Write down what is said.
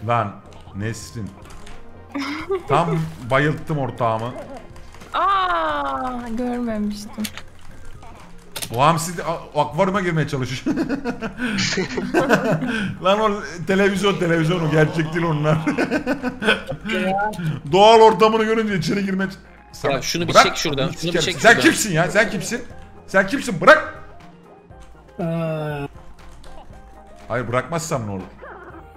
Lan Nesrin. Tam bayılttım ortağımı. Aa, görmemiştim. O hamsi de akvaryuma girmeye çalışıyor. Lan o televizyon o, gerçek değil onlar. Doğal ortamını görünce içeri girmeye... Ya şunu bir Bırak. çek şuradan. Şunu bir çek Sen şuradan. kimsin ya? Sen kimsin? Sen kimsin? Bırak. Hayır bırakmazsam ne olur?